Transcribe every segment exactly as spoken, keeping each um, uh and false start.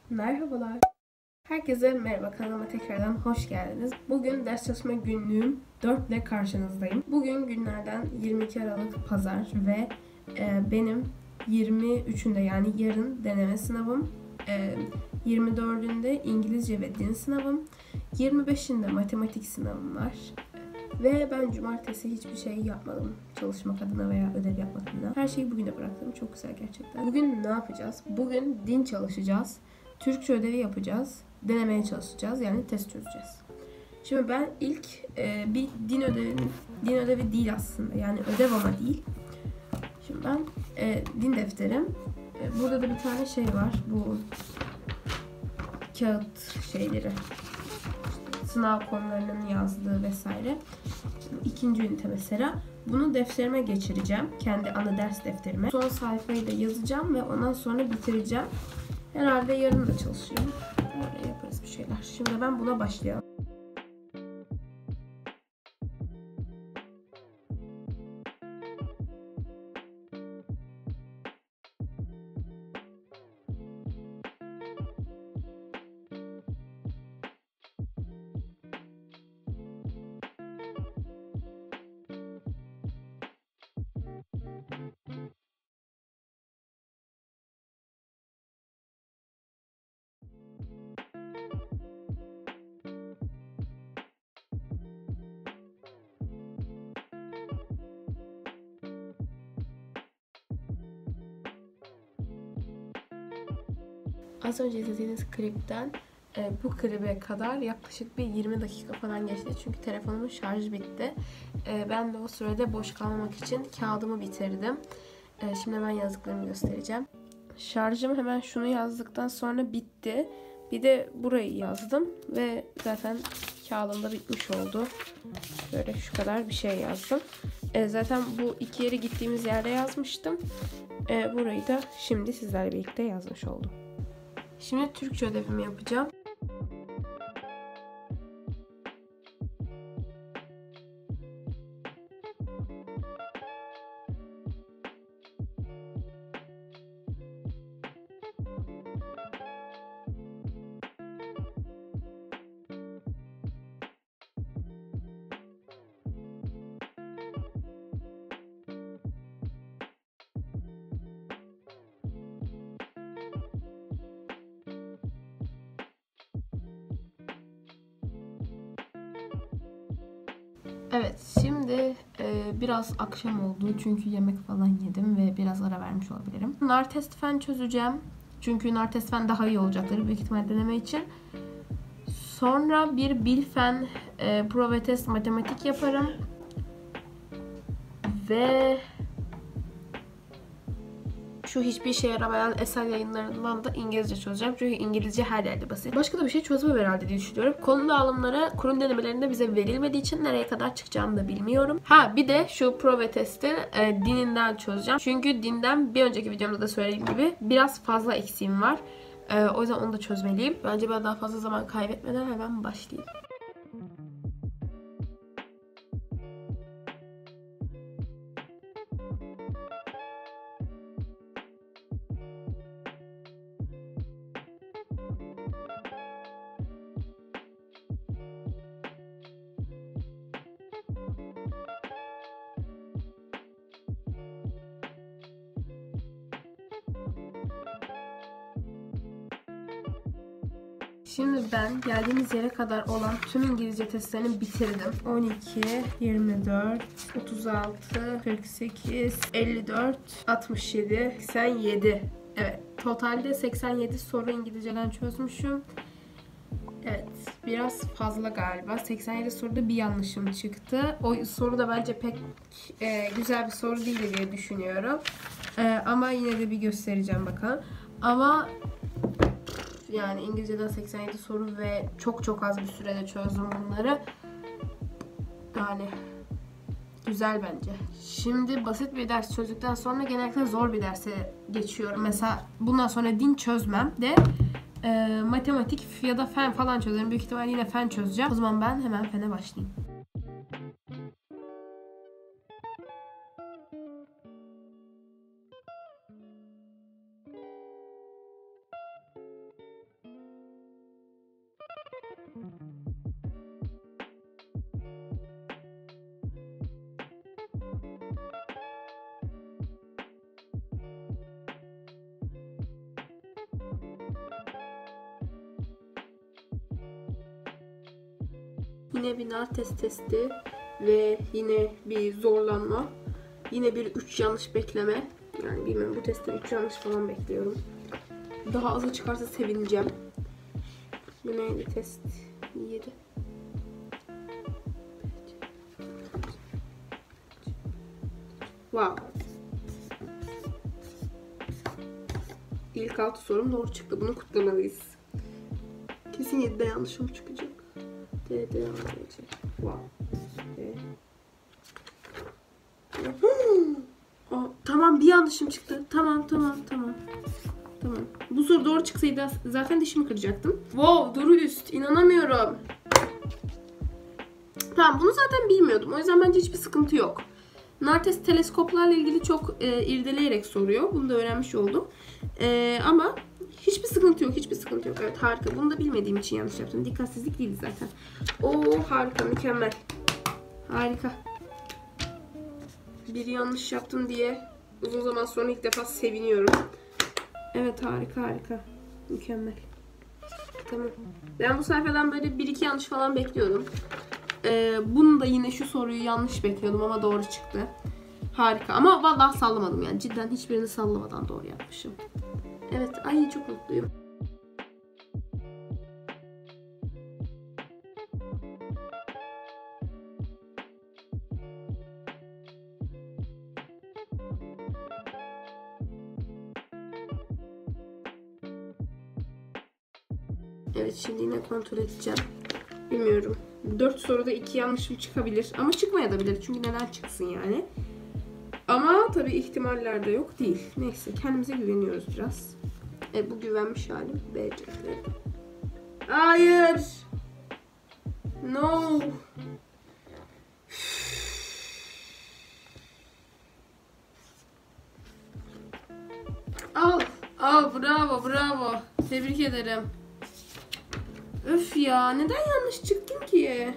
Merhabalar. Herkese merhaba, kanalıma tekrardan hoş geldiniz. Bugün ders çalışma günlüğüm dört ile karşınızdayım. Bugün günlerden yirmi iki Aralık Pazar ve e, benim yirmi üçünde yani yarın deneme sınavım, e, yirmi dördünde İngilizce ve din sınavım, yirmi beşinde matematik sınavım var. Ve ben cumartesi hiçbir şey yapmadım çalışmak adına veya ödev yapmak adına. Her şeyi bugüne bıraktım. Çok güzel gerçekten. Bugün ne yapacağız? Bugün din çalışacağız. Türkçe ödevi yapacağız. Denemeye çalışacağız. Yani test çözeceğiz. Şimdi ben ilk e, bir din ödevi, din ödevi değil aslında. Yani ödev ama değil. Şimdi ben e, din defterim. E, burada da bir tane şey var. Bu kağıt şeyleri. Sınav konularının yazdığı vesaire. İkinci ünite mesela. Bunu defterime geçireceğim. Kendi ana ders defterime. Son sayfayı da yazacağım ve ondan sonra bitireceğim. Herhalde yarın da çalışırım. Böyle yaparız bir şeyler. Şimdi ben buna başlayalım. Az önce izlediğiniz klipten e, bu klibe kadar yaklaşık bir yirmi dakika falan geçti. Çünkü telefonumun şarjı bitti. E, ben de o sürede boş kalmamak için kağıdımı bitirdim. E, şimdi ben yazdıklarımı göstereceğim. Şarjım hemen şunu yazdıktan sonra bitti. Bir de burayı yazdım ve zaten kağıdım da bitmiş oldu. Böyle şu kadar bir şey yazdım. E, zaten bu iki yere gittiğimiz yerde yazmıştım. E, burayı da şimdi sizlerle birlikte yazmış oldum. Şimdi Türkçe ödevimi yapacağım. Evet, şimdi e, biraz akşam oldu çünkü yemek falan yedim ve biraz ara vermiş olabilirim. Nar test fen çözeceğim. Çünkü nar test fen daha iyi olacaktır büyük ihtimal deneme için. Sonra bir bil fen e, prova ve test matematik yaparım. Ve şu hiçbir işe yaramayan eser yayınlarından da İngilizce çözeceğim. Çünkü İngilizce her yerde basit. Başka da bir şey çözmem herhalde diye düşünüyorum. Konu dağılımları kurum denemelerinde bize verilmediği için nereye kadar çıkacağını da bilmiyorum. Ha bir de şu prova testi e, dininden çözeceğim. Çünkü dinden bir önceki videomda da söylediğim gibi biraz fazla eksiğim var. E, o yüzden onu da çözmeliyim. Bence ben daha fazla zaman kaybetmeden hemen başlayayım. Şimdi ben geldiğimiz yere kadar olan tüm İngilizce testlerini bitirdim. on iki, yirmi dört, otuz altı, kırk sekiz, elli dört, altmış yedi, seksen yedi. Evet, totalde seksen yedi soru İngilizceden çözmüşüm. Evet, biraz fazla galiba. seksen yedi soruda bir yanlışım çıktı. O soru da bence pek e, güzel bir soru değil diye düşünüyorum. E, ama yine de bir göstereceğim bakalım. Ama yani İngilizceden seksen yedi soru ve çok çok az bir sürede çözdüm bunları. Yani güzel bence. Şimdi basit bir ders çözdükten sonra genellikle zor bir derse geçiyorum. Mesela bundan sonra din çözmem de e, matematik ya da fen falan çözerim. Büyük ihtimalle yine fen çözeceğim. O zaman ben hemen fene başlayayım. Yine bir nar test testi ve yine bir zorlanma. Yine bir üç yanlış bekleme. Yani bilmiyorum, bu testten üç yanlış falan bekliyorum. Daha azı çıkarsa sevineceğim. Bu neydi test? yedi. Wow. İlk altı sorum doğru çıktı. Bunu kutlamalıyız. Kesin yedide yanlışım çıkacak. D, D, A, C. Wow. D. Aa, tamam, bir yanlışım çıktı. Tamam, tamam, tamam. Tamam. Bu soru doğru çıksaydı zaten dişimi kıracaktım. Wow, Duru üst. İnanamıyorum. Tamam, bunu zaten bilmiyordum. O yüzden bence hiçbir sıkıntı yok. Nartes teleskoplarla ilgili çok e, irdeleyerek soruyor. Bunu da öğrenmiş oldum. E, ama hiçbir sıkıntı yok. Hiçbir sıkıntı yok. Evet, harika. Bunu da bilmediğim için yanlış yaptım. Dikkatsizlik değil zaten. Oo, harika. Mükemmel. Harika. Bir yanlış yaptım diye uzun zaman sonra ilk defa seviniyorum. Evet, harika harika. Mükemmel. Tamam. Ben bu sayfadan böyle bir iki yanlış falan bekliyordum. Ee, bunu da yine şu soruyu yanlış bekliyordum ama doğru çıktı. Harika. Ama vallahi sallamadım yani. Cidden hiçbirini sallamadan doğru yapmışım. Evet. Ay, çok mutluyum. Evet, şimdi yine kontrol edeceğim. Bilmiyorum. dört soruda iki yanlışım çıkabilir. Ama çıkmayabilir. Çünkü neden çıksın yani. Ama tabii ihtimaller de yok değil. Neyse, kendimize güveniyoruz biraz. E, bu güvenmiş halim. B, C, D. Hayır. No. Al. Al, bravo bravo. Tebrik ederim. Öf ya, neden yanlış çıktın ki?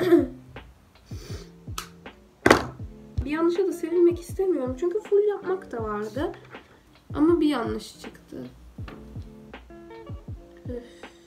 Bir yanlışa da sevinmek istemiyorum. Çünkü full yapmak da vardı. Ama bir yanlış çıktı. Öf.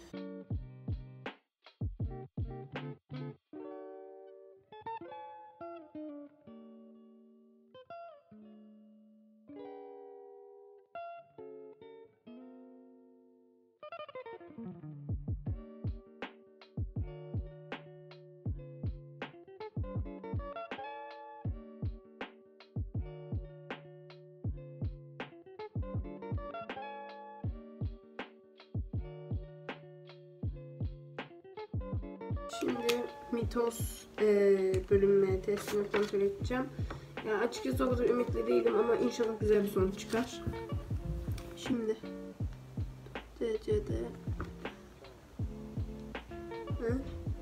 Şimdi mitoz e, bölünme testini kontrol edeceğim. Yani açıkçası o kadar ümitli değilim ama inşallah güzel bir sonuç çıkar. Şimdi D, C, D. Hı?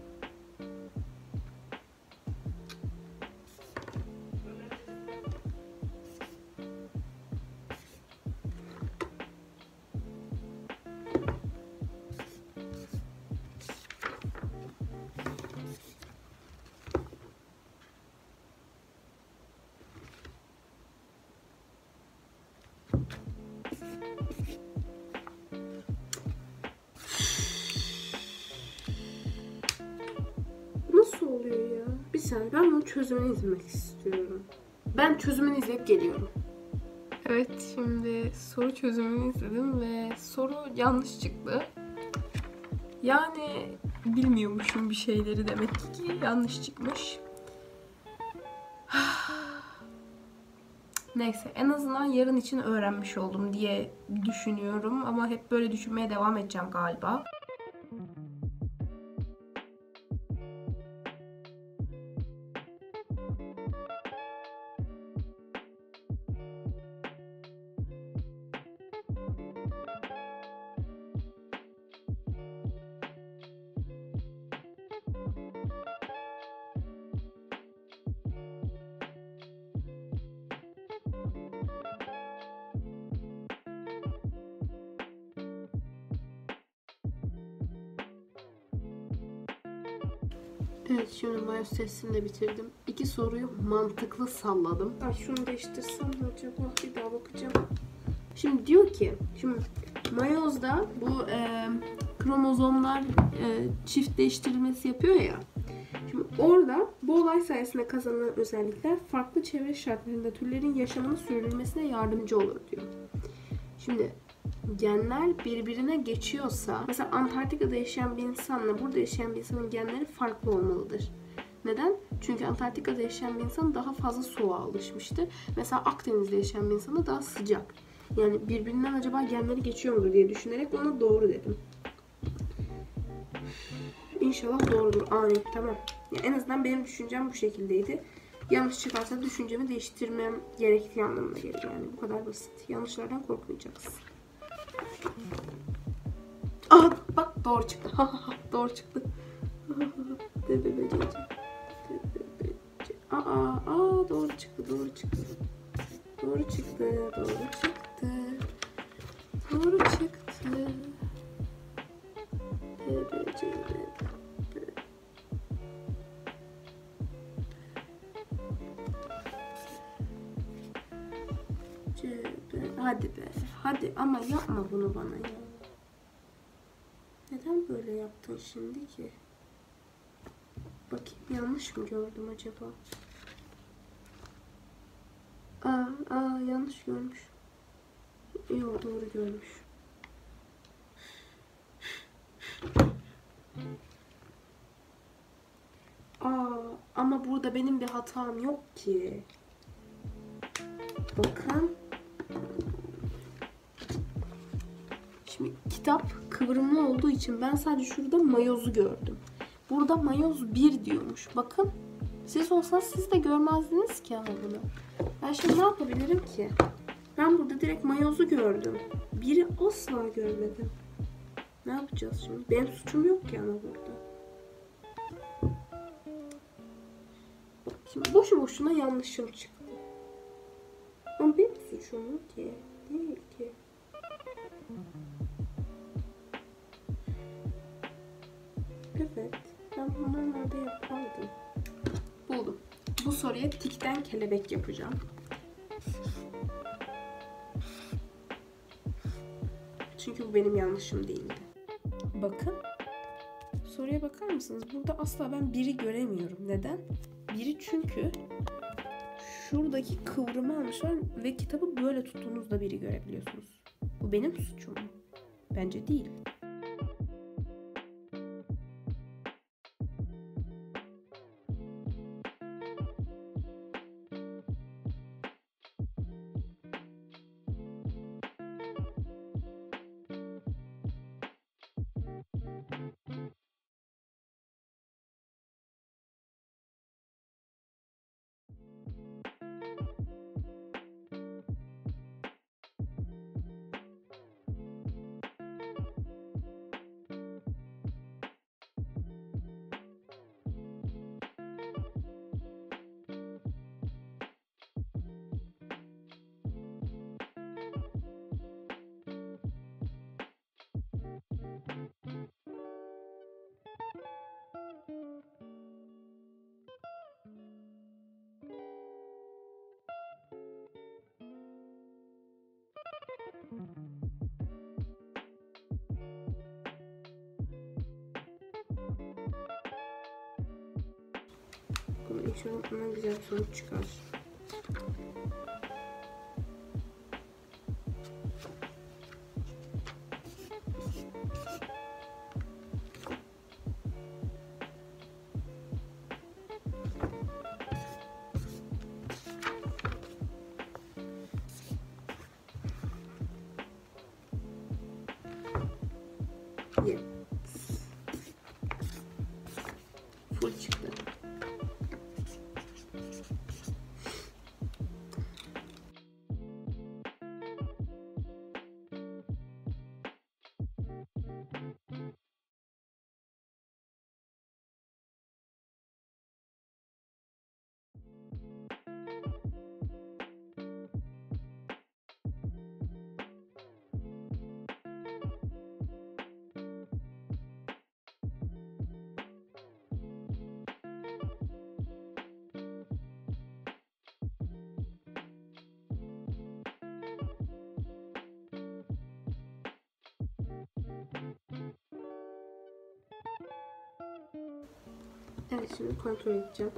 Nasıl oluyor ya? Bir saniye, ben bunun çözümünü izlemek istiyorum. Ben çözümünü izleyip geliyorum. Evet, şimdi soru çözümünü izledim ve soru yanlış çıktı. Yani bilmiyormuşum bir şeyleri, demek ki yanlış çıkmış. Neyse, en azından yarın için öğrenmiş oldum diye düşünüyorum ama hep böyle düşünmeye devam edeceğim galiba. Evet, şimdi mayos testini de bitirdim. İki soruyu mantıklı salladım. Ay, şunu değiştirsem mi acaba? Bir daha bakacağım. Şimdi diyor ki, şimdi mayozda bu e, kromozomlar e, çift değiştirilmesi yapıyor ya. Orada bu olay sayesinde kazanılan özellikler farklı çevre şartlarında türlerin yaşamını sürdürmesine yardımcı olur diyor. Şimdi genler birbirine geçiyorsa, mesela Antarktika'da yaşayan bir insanla burada yaşayan bir insanın genleri farklı olmalıdır. Neden? Çünkü Antarktika'da yaşayan bir insan daha fazla soğuğa alışmıştır. Mesela Akdeniz'de yaşayan bir insan da daha sıcak. Yani birbirinden acaba genleri geçiyor mudur diye düşünerek ona doğru dedim. İnşallah doğrudur. Amin. Tamam. Yani en azından benim düşüncem bu şekildeydi. Yanlış çıkarsa düşüncemi değiştirmem gerektiği anlamına gelir. Yani bu kadar basit. Yanlışlardan korkmayacaksın. Aa bak doğru çıktı. Doğru çıktı. Aa, aa doğru çıktı. Doğru çıktı. Doğru çıktı. Doğru çıktı. Doğru çıktı. Hadi be. Hadi ama yapma bunu bana ya. Neden böyle yaptın şimdi ki? Bakayım yanlış mı gördüm acaba? Aa, aa yanlış görmüş. Yok doğru görmüş. Aa ama burada benim bir hatam yok ki. Bakın. Şimdi kitap kıvrımlı olduğu için ben sadece şurada mayozu gördüm. Burada mayoz bir diyormuş. Bakın. Siz olsanız siz de görmezdiniz ki ama bunu. Ben şimdi ne yapabilirim ki? Ben burada direkt mayozu gördüm. Biri asla görmedim. Ne yapacağız şimdi? Benim suçum yok ki ama burada. Bak şimdi boşu boşuna yanlışım çıktı. Ama benim suçum yok ki. Değil ki. Evet. Ben bunu normalde yapardım. Buldum. Bu soruya tikten kelebek yapacağım. Çünkü bu benim yanlışım değildi. Bakın. Soruya bakar mısınız? Burada asla ben biri göremiyorum. Neden? Biri çünkü şuradaki kıvrımı almışlar ve kitabı böyle tuttuğunuzda biri görebiliyorsunuz. Bu benim suçum mu? Bence değil. Bunu içiyorum, bundan güzel bir sonuç çıkar. Yes. Full çıktı. Evet, şimdi kontrol edeceğim.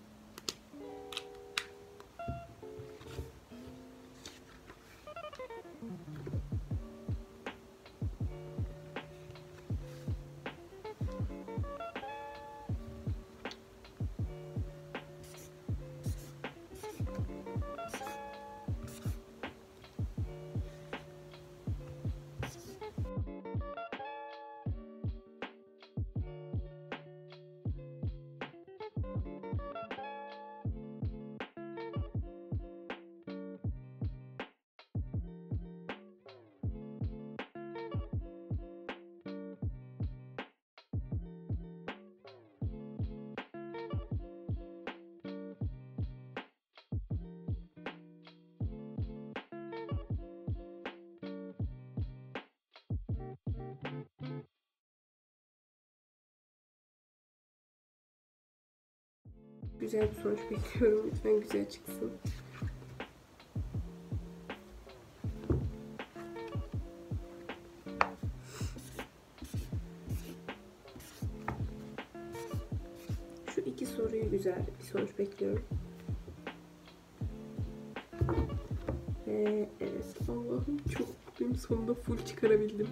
Güzel bir sonuç bekliyorum. Lütfen güzel çıksın. Şu iki soruyu güzel bir sonuç bekliyorum. Ve evet, Allah'ım çok mutluyum. Sonunda full çıkarabildim.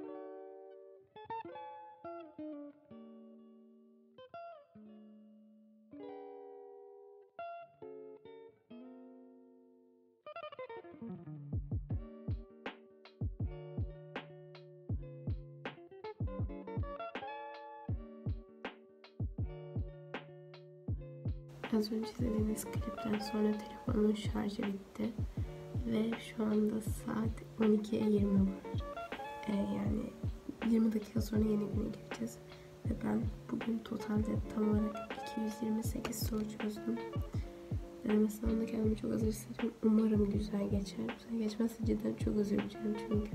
Az önce izlediğiniz klipten sonra telefonumun şarjı bitti. Ve şu anda saat on ikiye yirmi var. Ee, yani yirmi dakika sonra yeni güne gireceğiz. Ve ben bugün totalde tam olarak iki yüz yirmi sekiz soru çözdüm. Deneme sınavında kendimi çok hazır hissediyorum. Umarım güzel geçer. Güzel geçmezse cidden çok üzüleceğim çünkü.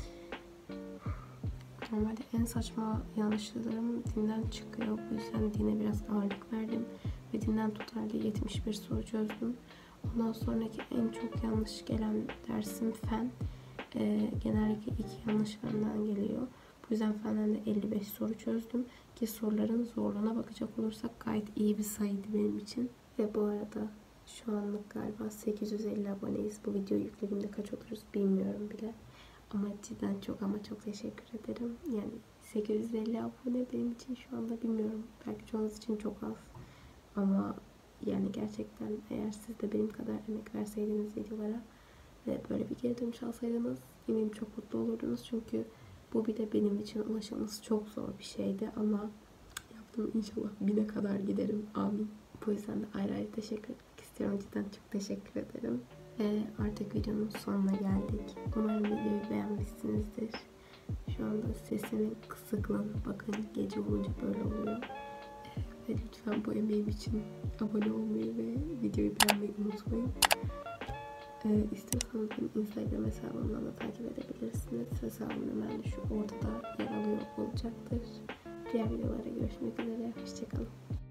Normalde en saçma yanlışlarım dinden çıkıyor. Bu yüzden dine biraz ağırlık verdim. Ve dinden totalde yetmiş bir soru çözdüm. Ondan sonraki en çok yanlış gelen dersim fen. Ee, genellikle iki yanlış fenden geliyor. Bu yüzden fenden de elli beş soru çözdüm. Ki soruların zorluğuna bakacak olursak gayet iyi bir sayıydı benim için. Ve bu arada şu anlık galiba sekiz yüz elli aboneyiz. Bu videoyu yüklediğimde kaç oluruz bilmiyorum bile. Ama cidden çok ama çok teşekkür ederim. Yani sekiz yüz elli abone benim için şu anda bilmiyorum. Belki çoğunuz için çok az. Ama yani gerçekten eğer siz de benim kadar emek verseydiniz videolara ve böyle bir geri dönüş alsaydınız eminim çok mutlu olurdunuz. Çünkü bu bile benim için ulaşılması çok zor bir şeydi ama yaptım, inşallah bine kadar giderim. Amin. Bu yüzden de ayrı ayrı teşekkür etmek istiyorum. Cidden çok teşekkür ederim. Ve artık videonun sonuna geldik. Umarım videoyu beğenmişsinizdir. Şu anda sesimin kısıklığına bakın, gece olunca böyle oluyor. Ve lütfen bu emeğim için abone olmayı ve videoyu beğenmeyi unutmayın. Ee, istiyorsanız benim Instagram hesabımdan da takip edebilirsiniz. Hesabım hemen şu ortada yer alıyor olacaktır. Diğer videolara görüşmek üzere. Hoşçakalın.